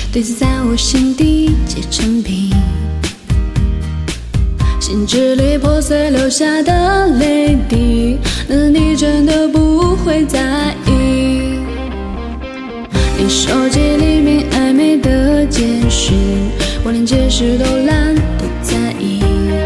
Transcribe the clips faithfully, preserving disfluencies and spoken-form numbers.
堆积在我心底结成冰，心支离破碎留下的泪滴，那你真的不会在意？你手机里面暧昧的简讯，我连解释都懒得在意。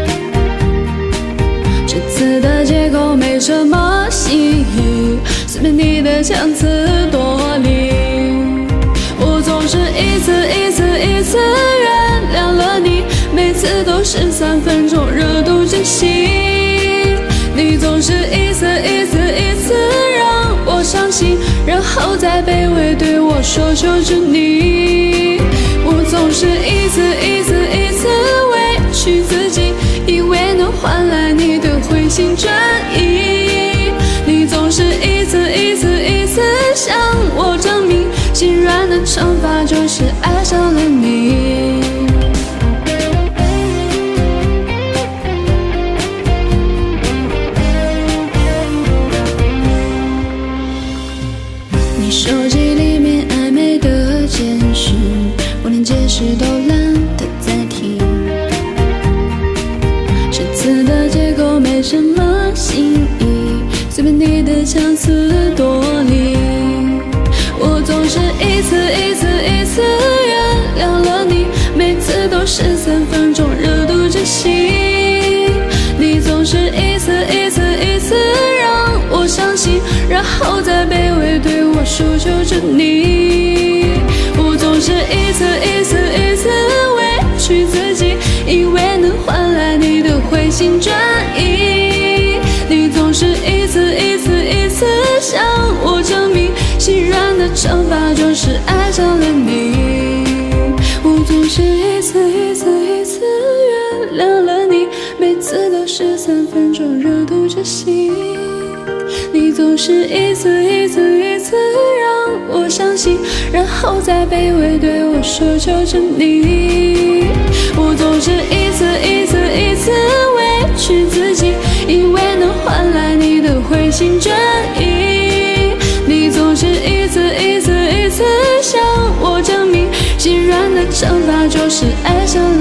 这次的借口没什么新意，随便你的强词夺理。我总是一次一次一次原谅了你，每次都是三分钟热度之心。你总是一次一次一次让我伤心，然后再卑微对我说求着你。我总是一次一次一次委屈自己，以为能换来你的回心转意。你总是一次一次一次向我证明，心软的惩罚就是爱上了你。你手机里面暧昧的简讯，我连解释都懒得再听。这次的借口没什么新意，随便你的强词夺理。我总是一次一次一次原谅了你，每次都是三分钟热度之心。你总是一次一次一次让我伤心，然后再卑微对我说求着你。我总是一次一次一次委屈自己，以为能换来你的回心转意。你总是一次一次一次向我证明，心软的惩罚就是爱上了你。我总是一次一次一次原谅了你，每次都是三分钟热度之心。你总是一次一次一次让我相信，然后再卑微对我说求着你。我总是一次一次一次委屈自己，以为能换来你的回心转意。你总是一次一次一次向我证明，心软的惩罚就是爱上